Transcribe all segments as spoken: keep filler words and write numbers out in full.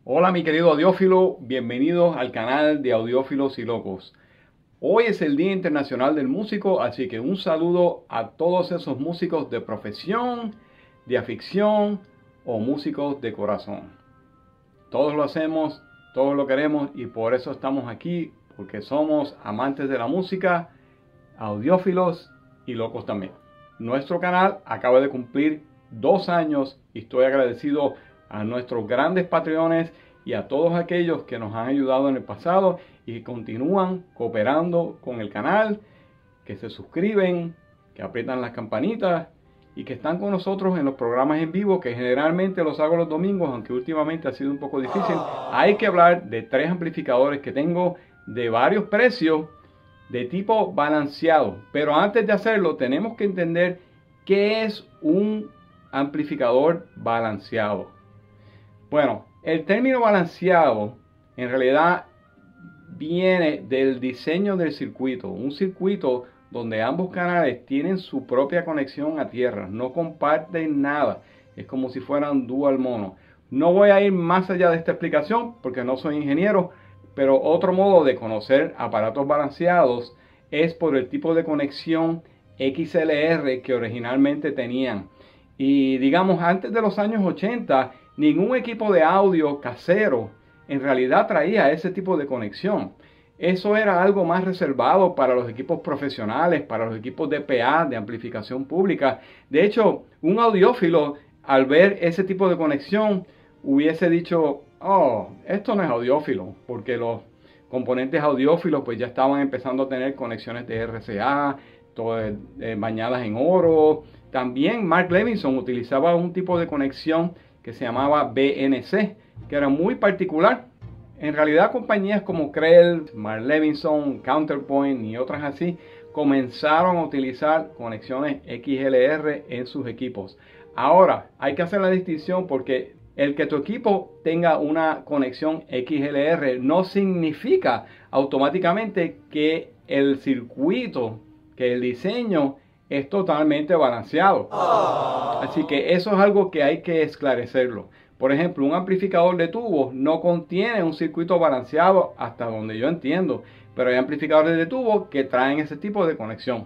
Hola mi querido audiófilo, bienvenidos al canal de Audiófilos y Locos. Hoy es el Día Internacional del Músico, así que un saludo a todos esos músicos de profesión, de afición o músicos de corazón. Todos lo hacemos, todos lo queremos y por eso estamos aquí, porque somos amantes de la música, audiófilos y locos también. Nuestro canal acaba de cumplir dos años y estoy agradecido a nuestros grandes patreones y a todos aquellos que nos han ayudado en el pasado y que continúan cooperando con el canal, que se suscriben, que aprietan las campanitas y que están con nosotros en los programas en vivo, que generalmente los hago los domingos, aunque últimamente ha sido un poco difícil. Hay que hablar de tres amplificadores que tengo de varios precios, de tipo balanceado. Pero antes de hacerlo tenemos que entender qué es un amplificador balanceado. Bueno, el término balanceado en realidad viene del diseño del circuito. Un circuito donde ambos canales tienen su propia conexión a tierra, no comparten nada. Es como si fueran dual mono. No voy a ir más allá de esta explicación porque no soy ingeniero, pero otro modo de conocer aparatos balanceados es por el tipo de conexión X L R que originalmente tenían. Y digamos, antes de los años ochenta, ningún equipo de audio casero en realidad traía ese tipo de conexión. Eso era algo más reservado para los equipos profesionales, para los equipos de P A, de amplificación pública. De hecho, un audiófilo, al ver ese tipo de conexión, hubiese dicho, oh, esto no es audiófilo, porque los componentes audiófilos pues ya estaban empezando a tener conexiones de R C A, todo, eh, bañadas en oro. También Mark Levinson utilizaba un tipo de conexión que se llamaba B N C, que era muy particular. En realidad compañías como Krell, Mark Levinson, Counterpoint y otras así comenzaron a utilizar conexiones X L R en sus equipos. Ahora hay que hacer la distinción porque el que tu equipo tenga una conexión X L R no significa automáticamente que el circuito, que el diseño es totalmente balanceado. Así que eso es algo que hay que esclarecerlo. Por ejemplo, un amplificador de tubos no contiene un circuito balanceado hasta donde yo entiendo, pero hay amplificadores de tubos que traen ese tipo de conexión.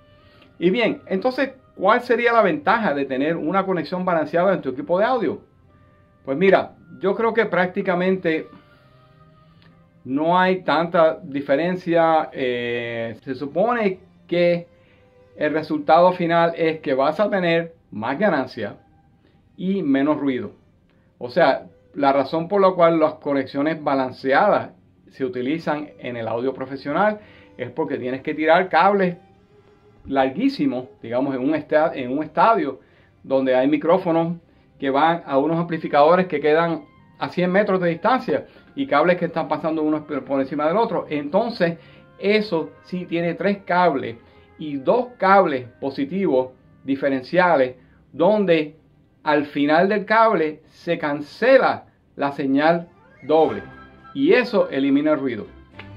Y bien, entonces, ¿cuál sería la ventaja de tener una conexión balanceada en tu equipo de audio? Pues mira, yo creo que prácticamente no hay tanta diferencia. Eh, se supone que el resultado final es que vas a tener más ganancia y menos ruido. O sea, la razón por la cual las conexiones balanceadas se utilizan en el audio profesional es porque tienes que tirar cables larguísimos, digamos en un, estadio, en un estadio donde hay micrófonos que van a unos amplificadores que quedan a cien metros de distancia y cables que están pasando uno por encima del otro. Entonces, eso sí tiene tres cables y dos cables positivos diferenciales donde al final del cable se cancela la señal doble y eso elimina el ruido.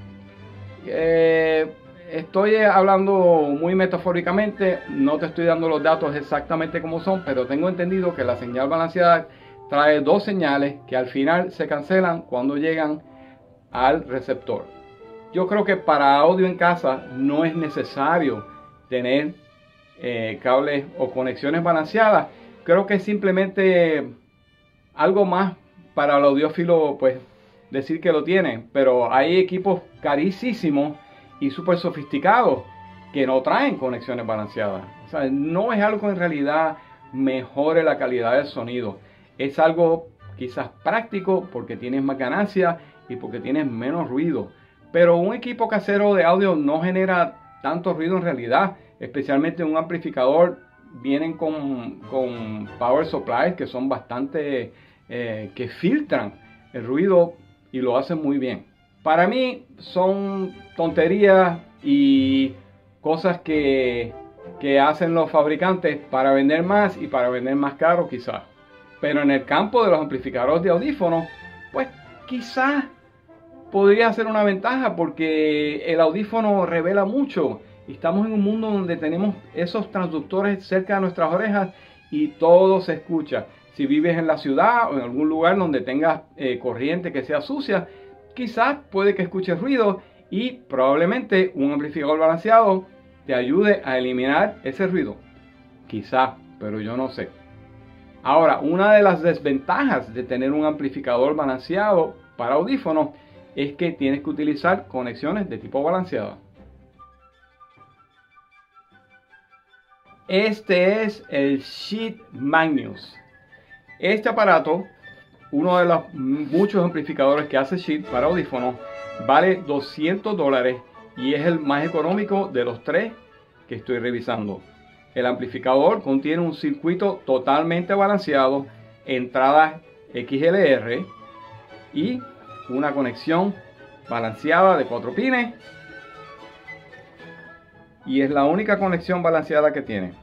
Eh, estoy hablando muy metafóricamente, no te estoy dando los datos exactamente como son, pero tengo entendido que la señal balanceada trae dos señales que al final se cancelan cuando llegan al receptor. Yo creo que para audio en casa no es necesario tener eh, cables o conexiones balanceadas. Creo que es simplemente algo más para el audiófilo, pues decir que lo tienen, pero hay equipos carísimos y súper sofisticados que no traen conexiones balanceadas. O sea, no es algo que en realidad mejore la calidad del sonido. Es algo quizás práctico porque tienes más ganancia y porque tienes menos ruido. Pero un equipo casero de audio no genera tanto ruido en realidad, especialmente un amplificador. Vienen con, con power supplies que son bastante, eh, que filtran el ruido y lo hacen muy bien. Para mí son tonterías y cosas que, que hacen los fabricantes para vender más y para vender más caro quizás. Pero en el campo de los amplificadores de audífonos, pues quizás podría ser una ventaja porque el audífono revela mucho. Estamos en un mundo donde tenemos esos transductores cerca de nuestras orejas y todo se escucha. Si vives en la ciudad o en algún lugar donde tengas eh, corriente que sea sucia, quizás puede que escuches ruido y probablemente un amplificador balanceado te ayude a eliminar ese ruido. Quizás, pero yo no sé. Ahora, una de las desventajas de tener un amplificador balanceado para audífonos es que tienes que utilizar conexiones de tipo balanceada. Este es el Schiit Magnus. Este aparato, uno de los muchos amplificadores que hace Schiit para audífonos, vale doscientos dólares y es el más económico de los tres que estoy revisando. El amplificador contiene un circuito totalmente balanceado, entradas X L R y una conexión balanceada de cuatro pines. Y es la única conexión balanceada que tiene.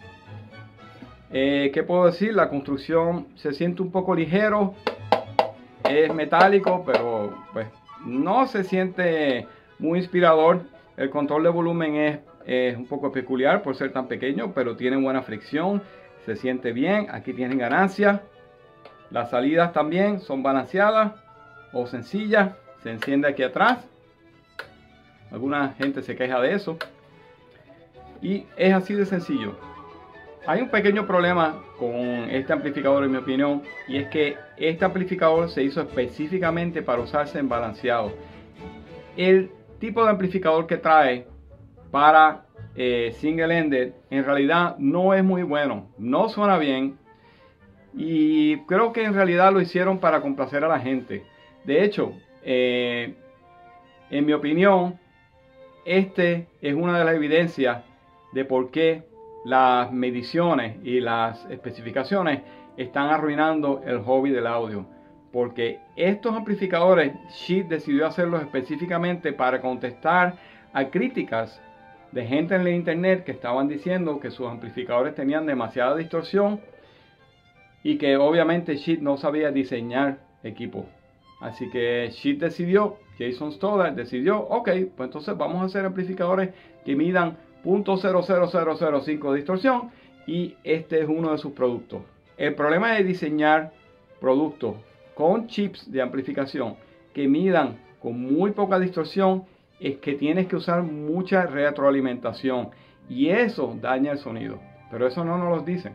Eh, ¿Qué puedo decir? La construcción se siente un poco ligero. Es metálico, pero pues no se siente muy inspirador. El control de volumen es, es un poco peculiar por ser tan pequeño, pero tiene buena fricción. Se siente bien. Aquí tienen ganancia. Las salidas también son balanceadas o sencillas. Se enciende aquí atrás. Alguna gente se queja de eso. Y es así de sencillo. Hay un pequeño problema con este amplificador en mi opinión, y es que este amplificador se hizo específicamente para usarse en balanceado. El tipo de amplificador que trae para eh, single ended en realidad no es muy bueno, no suena bien, y creo que en realidad lo hicieron para complacer a la gente. De hecho, eh, en mi opinión, este es una de las evidencias de por qué las mediciones y las especificaciones están arruinando el hobby del audio, porque estos amplificadores Schiit decidió hacerlos específicamente para contestar a críticas de gente en la internet que estaban diciendo que sus amplificadores tenían demasiada distorsión y que obviamente Schiit no sabía diseñar equipo. Así que Schiit decidió, Jason Stoddard decidió, ok, pues entonces vamos a hacer amplificadores que midan punto cero cero cero cero cinco de distorsión, y este es uno de sus productos. El problema de diseñar productos con chips de amplificación que midan con muy poca distorsión es que tienes que usar mucha retroalimentación y eso daña el sonido, pero eso no nos lo dicen.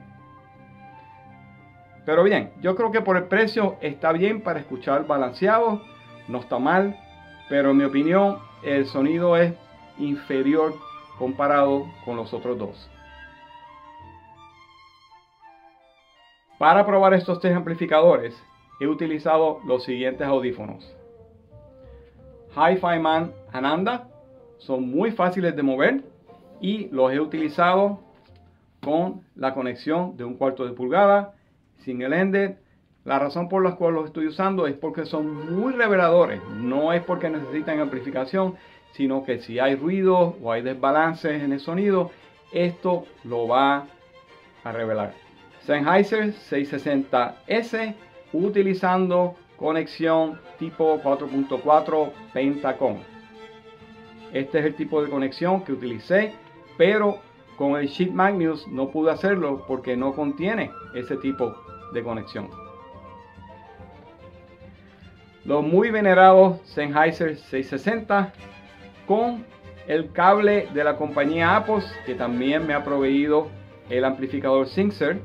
Pero bien, yo creo que por el precio está bien para escuchar balanceado, no está mal, pero en mi opinión el sonido es inferior comparado con los otros dos. Para probar estos tres amplificadores he utilizado los siguientes audífonos. Hi-Fi Man Ananda, son muy fáciles de mover y los he utilizado con la conexión de un cuarto de pulgada, single ended. La razón por la cual los estoy usando es porque son muy reveladores, no es porque necesitan amplificación, sino que si hay ruido o hay desbalances en el sonido, esto lo va a revelar. Sennheiser seiscientos sesenta S utilizando conexión tipo cuatro punto cuatro Pentacom. Este es el tipo de conexión que utilicé, pero con el Schiit Magnus no pude hacerlo porque no contiene ese tipo de conexión. Los muy venerados Sennheiser seiscientos sesenta con el cable de la compañía Apos, que también me ha proveído el amplificador Singster.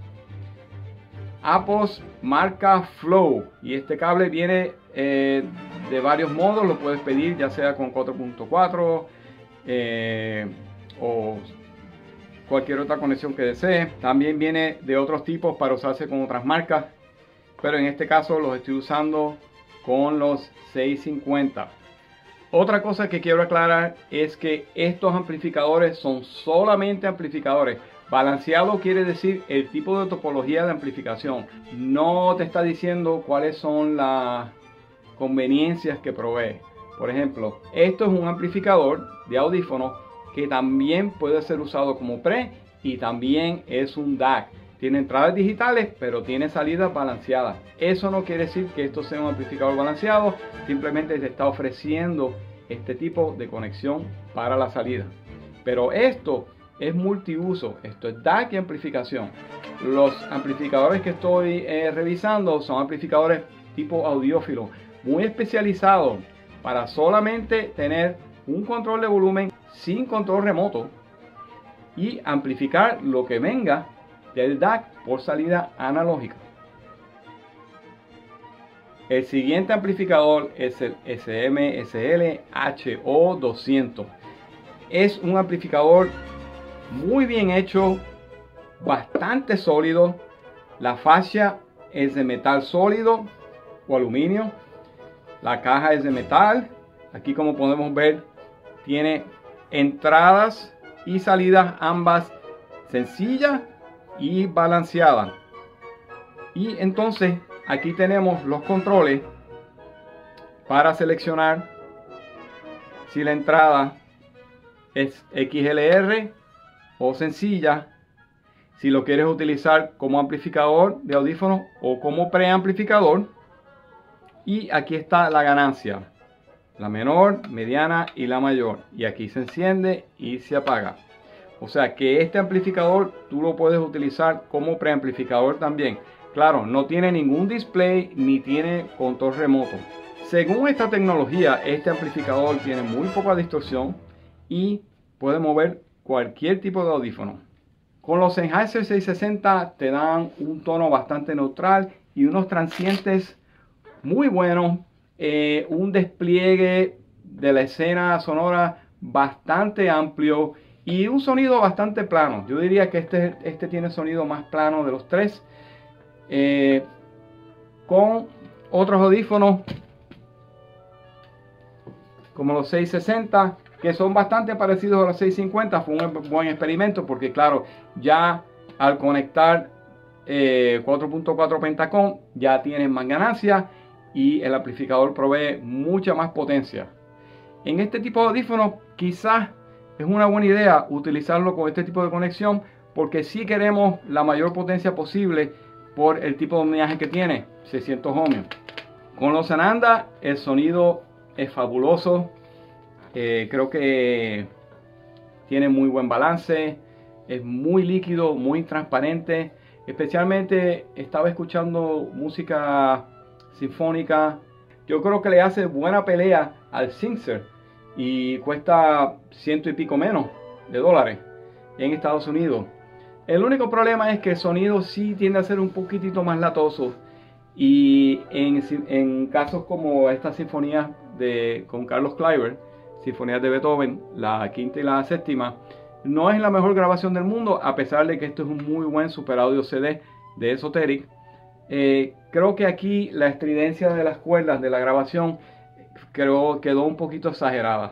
Apos marca Flow, y este cable viene eh, de varios modos, lo puedes pedir ya sea con cuatro punto cuatro eh, o cualquier otra conexión que desees. También viene de otros tipos para usarse con otras marcas, pero en este caso los estoy usando con los seiscientos cincuenta. Otra cosa que quiero aclarar es que estos amplificadores son solamente amplificadores. Balanceado quiere decir el tipo de topología de amplificación. No te está diciendo cuáles son las conveniencias que provee. Por ejemplo, esto es un amplificador de audífonos que también puede ser usado como pre y también es un D A C. Tiene entradas digitales, pero tiene salidas balanceadas. Eso no quiere decir que esto sea un amplificador balanceado, simplemente te está ofreciendo este tipo de conexión para la salida. Pero esto es multiuso. Esto es D A C y amplificación. Los amplificadores que estoy eh, revisando son amplificadores tipo audiófilo, muy especializados para solamente tener un control de volumen sin control remoto y amplificar lo que venga del D A C por salida analógica. El siguiente amplificador es el S M S L H O doscientos. Es un amplificador muy bien hecho, bastante sólido. La fascia es de metal sólido o aluminio. La caja es de metal. Aquí, como podemos ver, tiene entradas y salidas ambas sencillas y balanceadas. Y entonces aquí tenemos los controles para seleccionar si la entrada es X L R o sencilla, si lo quieres utilizar como amplificador de audífonos o como preamplificador. Y aquí está la ganancia, la menor, mediana y la mayor, y aquí se enciende y se apaga. O sea que este amplificador tú lo puedes utilizar como preamplificador también. Claro, no tiene ningún display ni tiene control remoto. Según esta tecnología, este amplificador tiene muy poca distorsión y puede mover cualquier tipo de audífono. Con los Sennheiser seiscientos sesenta te dan un tono bastante neutral y unos transientes muy buenos, eh, un despliegue de la escena sonora bastante amplio y un sonido bastante plano. Yo diría que este, este tiene el sonido más plano de los tres, eh, con otros audífonos como los seiscientos sesenta, que son bastante parecidos a los seiscientos cincuenta. Fue un buen experimento porque, claro, ya al conectar eh, cuatro punto cuatro Pentacom ya tienes más ganancia y el amplificador provee mucha más potencia. En este tipo de audífonos quizás es una buena idea utilizarlo con este tipo de conexión, porque si queremos la mayor potencia posible por el tipo de homenaje que tiene, seiscientos ohmios. Con los Ananda el sonido es fabuloso. Eh, creo que tiene muy buen balance, es muy líquido, muy transparente. Especialmente estaba escuchando música sinfónica. Yo creo que le hace buena pelea al Sennheiser y cuesta ciento y pico menos de dólares en Estados Unidos. El único problema es que el sonido sí tiende a ser un poquitito más latoso, y en, en casos como esta sinfonía de, con Carlos Kleiber, sinfonías de Beethoven, la quinta y la séptima, no es la mejor grabación del mundo, a pesar de que esto es un muy buen super audio C D de Esoteric. Eh, creo que aquí la estridencia de las cuerdas de la grabación creo, quedó un poquito exagerada.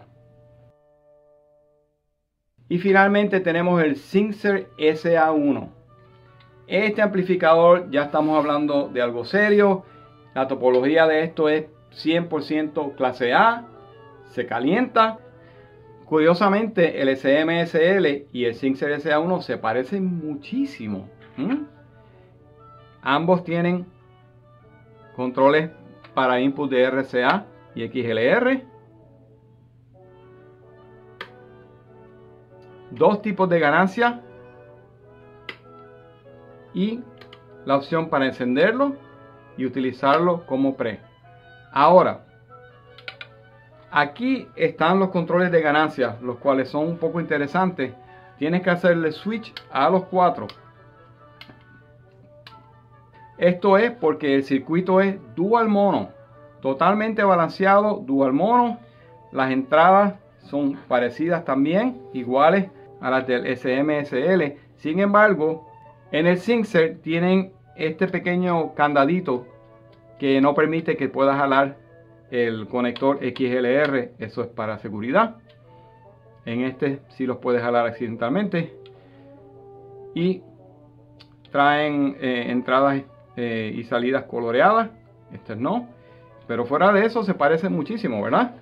Y finalmente tenemos el Sennheiser S A uno. Este amplificador, ya estamos hablando de algo serio. La topología de esto es cien por ciento clase A, se calienta. Curiosamente, el S M S L y el Sennheiser S A uno se parecen muchísimo. ¿Mm? Ambos tienen controles para input de R C A y X L R. Dos tipos de ganancia y la opción para encenderlo y utilizarlo como pre. Ahora, aquí están los controles de ganancia, los cuales son un poco interesantes. Tienes que hacerle switch a los cuatro. Esto es porque el circuito es dual mono, totalmente balanceado, dual mono. Las entradas son parecidas también, iguales a las del S M S L. Sin embargo, en el Sennheiser tienen este pequeño candadito que no permite que puedas jalar el conector X L R. Eso es para seguridad. En este sí los puedes jalar accidentalmente. Y traen eh, entradas eh, y salidas coloreadas. Este no. Pero fuera de eso se parecen muchísimo, ¿verdad?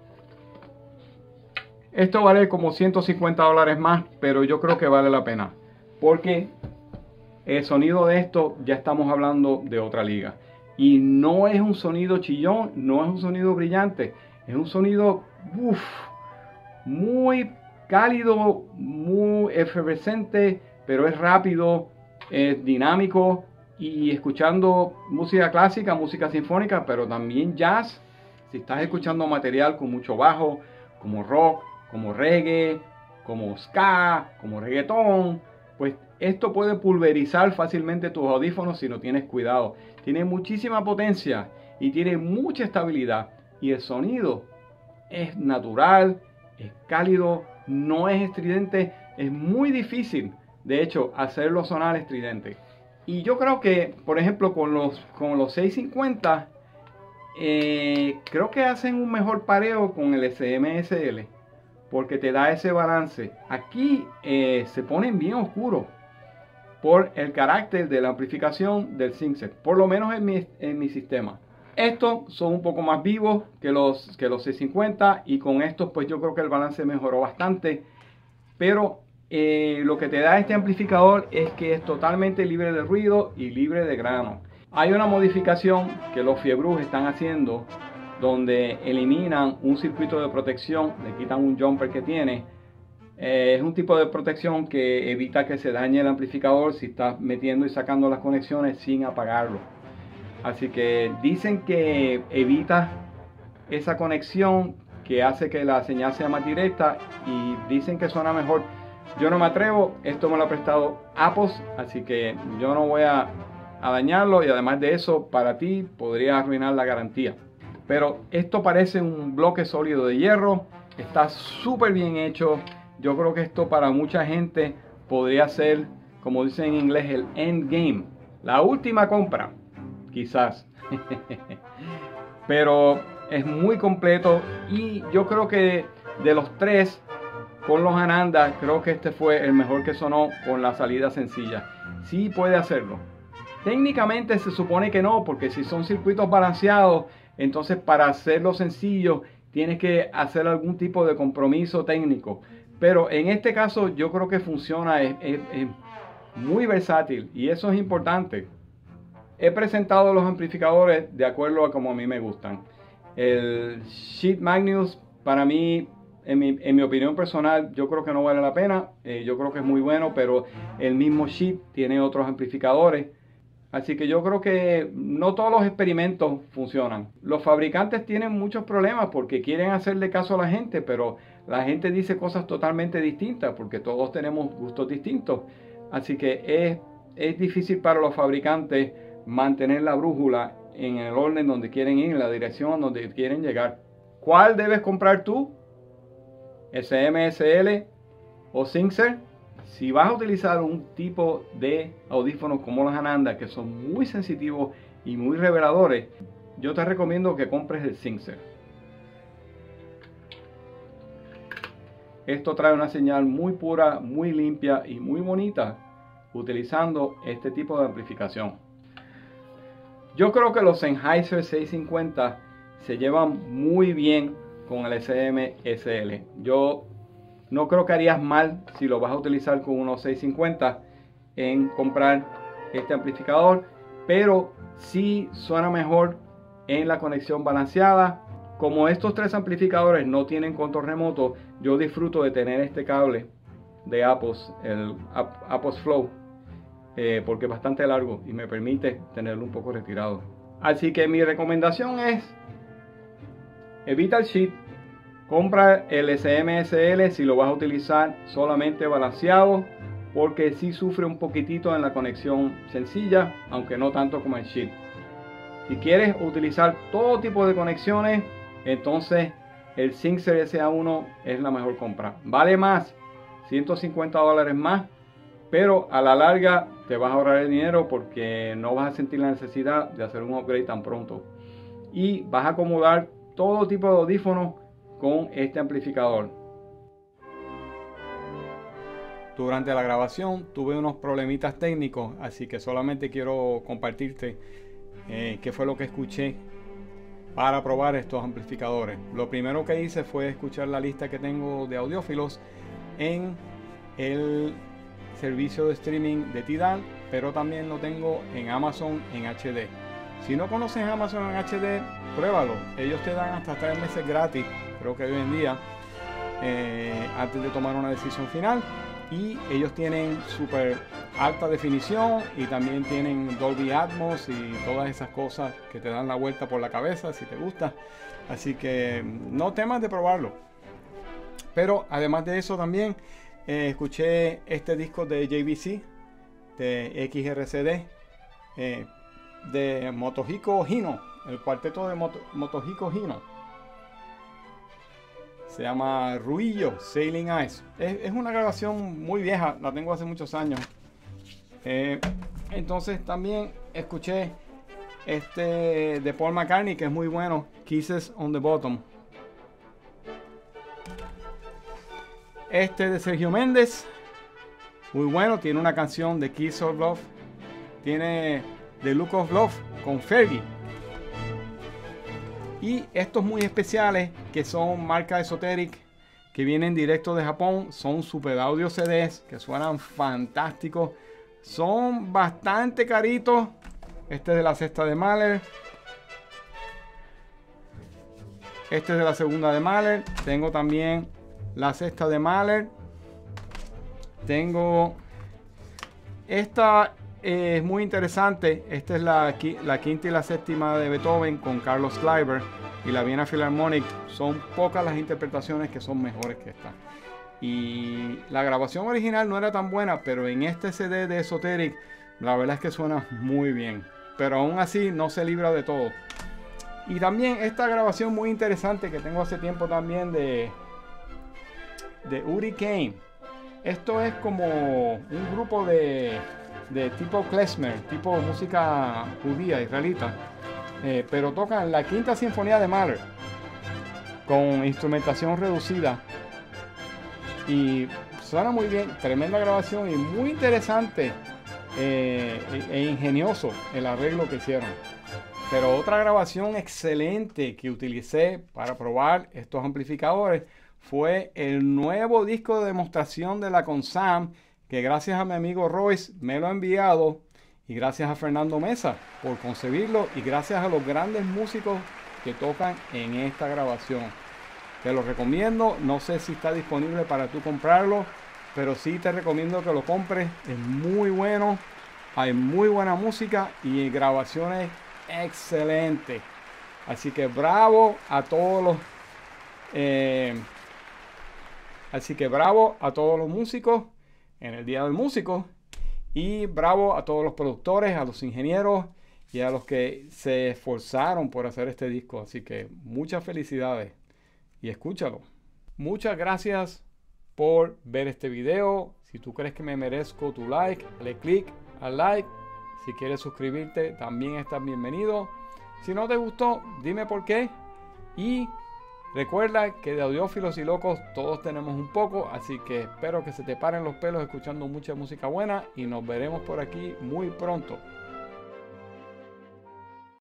Esto vale como ciento cincuenta dólares más, pero yo creo que vale la pena, porque el sonido de esto ya estamos hablando de otra liga. Y no es un sonido chillón, no es un sonido brillante, es un sonido uf, muy cálido, muy efervescente, pero es rápido, es dinámico, y escuchando música clásica, música sinfónica, pero también jazz. Si estás escuchando material con mucho bajo, como rock, como reggae, como ska, como reggaetón, pues esto puede pulverizar fácilmente tus audífonos si no tienes cuidado. Tiene muchísima potencia y tiene mucha estabilidad, y el sonido es natural, es cálido, no es estridente. Es muy difícil, de hecho, hacerlo sonar estridente. Y yo creo que, por ejemplo, con los, con los seiscientos cincuenta, eh, creo que hacen un mejor pareo con el S M S L, porque te da ese balance. Aquí eh, se ponen bien oscuros por el carácter de la amplificación del Singster, por lo menos en mi, en mi sistema. Estos son un poco más vivos que los, que los seiscientos cincuenta, y con estos pues yo creo que el balance mejoró bastante. Pero eh, lo que te da este amplificador es que es totalmente libre de ruido y libre de grano. Hay una modificación que los Fiebrus están haciendo, donde eliminan un circuito de protección, le quitan un jumper que tiene. Eh, es un tipo de protección que evita que se dañe el amplificador si estás metiendo y sacando las conexiones sin apagarlo. Así que dicen que evita esa conexión, que hace que la señal sea más directa, y dicen que suena mejor. Yo no me atrevo, esto me lo ha prestado Apos, así que yo no voy a, a dañarlo, y además de eso, para ti podría arruinar la garantía. Pero esto parece un bloque sólido de hierro, está súper bien hecho. Yo creo que esto para mucha gente podría ser, como dicen en inglés, el end game, la última compra, quizás. Pero es muy completo, y yo creo que de los tres, con los Ananda, creo que este fue el mejor que sonó con la salida sencilla. Sí puede hacerlo. Técnicamente se supone que no, porque si son circuitos balanceados, entonces para hacerlo sencillo tienes que hacer algún tipo de compromiso técnico. Pero en este caso yo creo que funciona, es, es, es muy versátil, y eso es importante. He presentado los amplificadores de acuerdo a como a mí me gustan. El Schiit Magnus, para mí, en mi, en mi opinión personal, yo creo que no vale la pena. Eh, yo creo que es muy bueno, pero el mismo Schiit tiene otros amplificadores. Así que yo creo que no todos los experimentos funcionan. Los fabricantes tienen muchos problemas porque quieren hacerle caso a la gente, pero la gente dice cosas totalmente distintas porque todos tenemos gustos distintos. Así que es, es difícil para los fabricantes mantener la brújula en el orden donde quieren ir, en la dirección donde quieren llegar. ¿Cuál debes comprar tú? ¿S M S L o Singster? Si vas a utilizar un tipo de audífonos como los Ananda, que son muy sensitivos y muy reveladores, yo te recomiendo que compres el Singster. Esto trae una señal muy pura, muy limpia y muy bonita utilizando este tipo de amplificación. Yo creo que los Sennheiser seiscientos cincuenta se llevan muy bien con el S M S L. Yo no creo que harías mal, si lo vas a utilizar con unos seiscientos cincuenta, en comprar este amplificador, pero sí suena mejor en la conexión balanceada. Como estos tres amplificadores no tienen control remoto, yo disfruto de tener este cable de Apos, el Apos Flow, eh, porque es bastante largo y me permite tenerlo un poco retirado. Así que mi recomendación es: evita el Schiit, compra el S M S L si lo vas a utilizar solamente balanceado, porque sí sufre un poquitito en la conexión sencilla, aunque no tanto como el Schiit. Si quieres utilizar todo tipo de conexiones, entonces el Singster S A uno es la mejor compra. Vale más, ciento cincuenta dólares más, pero a la larga te vas a ahorrar el dinero porque no vas a sentir la necesidad de hacer un upgrade tan pronto. Y vas a acomodar todo tipo de audífonos con este amplificador. Durante la grabación tuve unos problemitas técnicos, así que solamente quiero compartirte eh, qué fue lo que escuché para probar estos amplificadores. Lo primero que hice fue escuchar la lista que tengo de audiófilos en el servicio de streaming de Tidal, pero también lo tengo en Amazon en H D. Si no conoces Amazon en H D, pruébalo. Ellos te dan hasta tres meses gratis, creo que hoy en día. eh, antes de tomar una decisión final. Y ellos tienen súper alta definición y también tienen Dolby Atmos y todas esas cosas que te dan la vuelta por la cabeza si te gusta. Así que no temas de probarlo. Pero además de eso también eh, escuché este disco de J V C, de X R C D, eh, de Motohiko Hino, el cuarteto de Moto, Motohiko Hino. Se llama Ruillo, Sailing Ice. Es, es una grabación muy vieja, la tengo hace muchos años. Eh, entonces también escuché este de Paul McCartney, que es muy bueno, Kisses on the Bottom. Este de Sergio Méndez, muy bueno, tiene una canción de Kiss of Love. Tiene The Look of Love con Fergie. Y estos muy especiales, que son marca Esoteric, que vienen directo de Japón, son super audio C Ds que suenan fantásticos. Son bastante caritos. Este es de la sexta de Mahler. Este es de la segunda de Mahler. Tengo también la sexta de Mahler. Tengo esta. Eh, es muy interesante. Esta es la, la quinta y la séptima de Beethoven con Carlos Kleiber y la Viena Philharmonic. Son pocas las interpretaciones que son mejores que esta. Y la grabación original no era tan buena, pero en este C D de Esoteric la verdad es que suena muy bien. Pero aún así no se libra de todo. Y también esta grabación muy interesante que tengo hace tiempo también de, de Uri Kane. Esto es como un grupo de... de tipo klezmer, tipo música judía, israelita, eh, pero tocan la quinta sinfonía de Mahler con instrumentación reducida y suena muy bien, tremenda grabación y muy interesante eh, e, e ingenioso el arreglo que hicieron. Pero otra grabación excelente que utilicé para probar estos amplificadores fue el nuevo disco de demostración de la Consam, que gracias a mi amigo Royce me lo ha enviado, y gracias a Fernando Mesa por concebirlo, y gracias a los grandes músicos que tocan en esta grabación. Te lo recomiendo, no sé si está disponible para tú comprarlo, pero sí te recomiendo que lo compres, es muy bueno, hay muy buena música y grabaciones excelentes. Así que bravo a todos los eh, así que bravo a todos los músicos en el Día del Músico, y bravo a todos los productores, a los ingenieros y a los que se esforzaron por hacer este disco. Así que muchas felicidades y escúchalo. Muchas gracias por ver este video. Si tú crees que me merezco tu like, dale click al like. Si quieres suscribirte, también estás bienvenido. Si no te gustó, dime por qué. Y recuerda que de audiófilos y locos todos tenemos un poco, así que espero que se te paren los pelos escuchando mucha música buena y nos veremos por aquí muy pronto.